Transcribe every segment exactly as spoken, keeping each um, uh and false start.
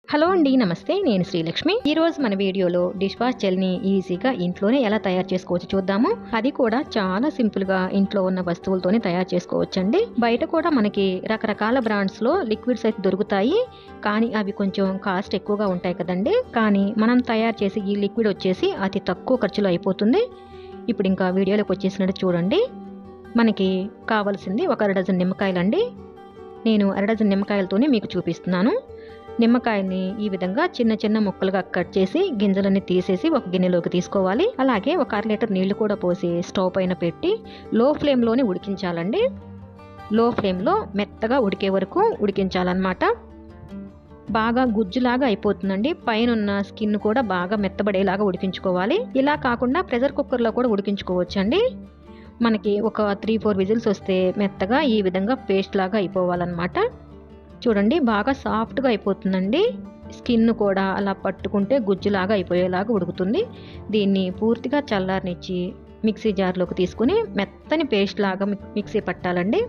Hello అండి, నమస్తే. నేను శ్రీలక్ష్మి. ఈ రోజు మన వీడియోలో డిష్ వాష్ జెల్ని ఈజీగా ఇంట్లోనే ఎలా తయారు చేసుకోవచ్చు చూద్దాము. అది కూడా చాలా సింపుల్ గా ఇంట్లో ఉన్న వస్తువులతోనే తయారు చేసుకోవచ్చండి. బయట కూడా మనకి రకరకాల బ్రాండ్స్ లో లిక్విడ్స్ అయితే దొరుకుతాయి, కానీ అవి కొంచెం కాస్ట్ ఎక్కువగా ఉంటాయి కదండి. కానీ మనం తయారు చేసి ఈ లిక్విడ్ వచ్చేసి అతి తక్కువ ఖర్చులో అయిపోతుంది. ఇప్పుడు ఇంకా వీడియోలోకి వచ్చేసినట్టు చూడండి. మనకి కావాల్సింది ఒక అర డజన్ నిమ్మకాయలండి. నేను అర డజన్ నిమ్మకాయలతోనే మీకు చూపిస్తున్నాను. నిమ్మకాయని ఈ విధంగా చిన్న చిన్న ముక్కలుగా కట్ చేసి గింజలన్నీ తీసేసి ఒక గిన్నెలోకి తీసుకోవాలి. అలాగే ఒక అర లీటర్ నీళ్లు కూడా పోసి స్టవ్ పైన పెట్టి లో ఫ్లేమ్లోనే ఉడికించాలండి. లో ఫ్లేమ్లో మెత్తగా ఉడికే వరకు ఉడికించాలన్నమాట. బాగా గుజ్జులాగా అయిపోతుందండి. పైన ఉన్న స్కిన్ కూడా బాగా మెత్తబడేలాగా ఉడికించుకోవాలి. ఇలా కాకుండా ప్రెషర్ కుక్కర్లో కూడా ఉడికించుకోవచ్చండి. మనకి ఒక త్రీ ఫోర్ విజిల్స్ వస్తే మెత్తగా ఈ విధంగా పేస్ట్ లాగా అయిపోవాలన్నమాట. చూడండి, బాగా సాఫ్ట్గా అయిపోతుందండి. స్కిన్ కూడా అలా పట్టుకుంటే గుజ్జులాగా అయిపోయేలాగా ఉడుకుతుంది. దీన్ని పూర్తిగా చల్లారనిచ్చి మిక్సీ జార్లోకి తీసుకుని మెత్తని పేస్ట్ లాగా మిక్సీ పట్టాలండి.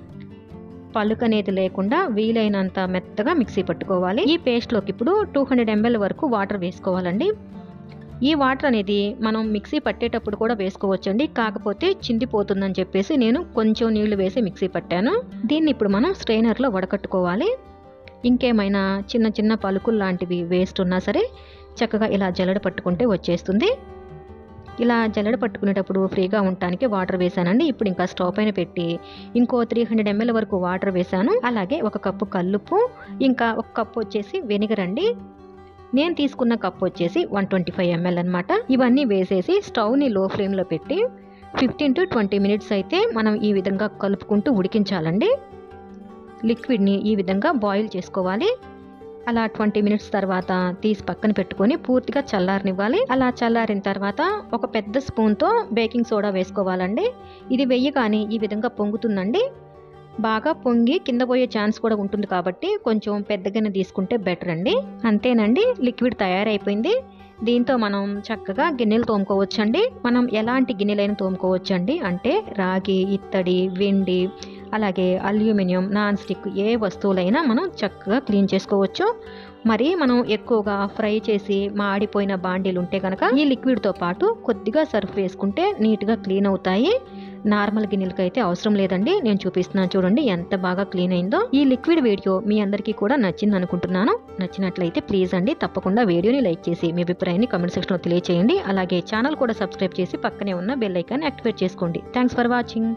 పలుకు అనేది లేకుండా వీలైనంత మెత్తగా మిక్సీ పట్టుకోవాలి. ఈ పేస్ట్లోకి ఇప్పుడు టూ హండ్రెడ్ ఎంఎల్ వరకు వాటర్ వేసుకోవాలండి. ఈ వాటర్ అనేది మనం మిక్సీ పట్టేటప్పుడు కూడా వేసుకోవచ్చండి, కాకపోతే చిందిపోతుందని చెప్పేసి నేను కొంచెం నీళ్లు వేసి మిక్సీ పట్టాను. దీన్ని ఇప్పుడు మనం స్ట్రైనర్లో వడకట్టుకోవాలి. ఇంకేమైనా చిన్న చిన్న పలుకులు లాంటివి వేస్ట్ ఉన్నా సరే చక్కగా ఇలా జల్లెడ పట్టుకుంటే వచ్చేస్తుంది. ఇలా జల్లెడ పట్టుకునేటప్పుడు ఫ్రీగా ఉండటానికి వాటర్ వేసానండి. ఇప్పుడు ఇంకా స్టవ్ పైన పెట్టి ఇంకో త్రీ హండ్రెడ్ ఎంఎల్ వరకు వాటర్ వేసాను. అలాగే ఒక కప్పు కల్లుప్పు, ఇంకా ఒక కప్పు వచ్చేసి వెనిగర్ అండి. నేను తీసుకున్న కప్ వచ్చేసి వన్ ట్వంటీ ఫైవ్ ఎంఎల్ అనమాట. ఇవన్నీ వేసేసి స్టవ్ని లో ఫ్లేమ్లో పెట్టి ఫిఫ్టీన్ టు ట్వంటీ మినిట్స్ అయితే మనం ఈ విధంగా కలుపుకుంటూ ఉడికించాలండి. లిక్విడ్ని ఈ విధంగా బాయిల్ చేసుకోవాలి. అలా ట్వంటీ మినిట్స్ తర్వాత తీసి పక్కన పెట్టుకొని పూర్తిగా చల్లారనివ్వాలి. అలా చల్లారిన తర్వాత ఒక పెద్ద స్పూన్తో బేకింగ్ సోడా వేసుకోవాలండి. ఇది వెయ్యగానే ఈ విధంగా పొంగుతుందండి. బాగా పొంగి కింద పోయే ఛాన్స్ కూడా ఉంటుంది కాబట్టి కొంచెం పెద్దగానే తీసుకుంటే బెటర్ అండి. అంతేనండి, లిక్విడ్ తయారైపోయింది. దీంతో మనం చక్కగా గిన్నెలు తోముకోవచ్చండి. మనం ఎలాంటి గిన్నెలైనా తోముకోవచ్చండి. అంటే రాగి, ఇత్తడి, వెండి, అలాగే అల్యూమినియం, నాన్ స్టిక్ ఏ వస్తువులైనా మనం చక్కగా క్లీన్ చేసుకోవచ్చు. మరి మనం ఎక్కువగా ఫ్రై చేసి మాడిపోయిన బాండీలు ఉంటే కనుక ఈ లిక్విడ్తో పాటు కొద్దిగా సర్ఫ్ వేసుకుంటే నీట్గా క్లీన్ అవుతాయి. నార్మల్ గిన్నెలకి అయితే అవసరం లేదండి. నేను చూపిస్తున్నాను చూడండి ఎంత బాగా క్లీన్ అయిందో. ఈ లిక్విడ్ వీడియో మీ అందరికీ కూడా నచ్చింది అనుకుంటున్నాను. నచ్చినట్లయితే ప్లీజ్ అండి తప్పకుండా వీడియోని లైక్ చేసి మీ అభిప్రాయాన్ని కామెంట్ సెక్షన్లో తెలియజేయండి. అలాగే ఛానల్ కూడా సబ్స్క్రైబ్ చేసి పక్కనే ఉన్న బెల్ ఐకాన్ యాక్టివేట్ చేసుకోండి. Thanks for watching.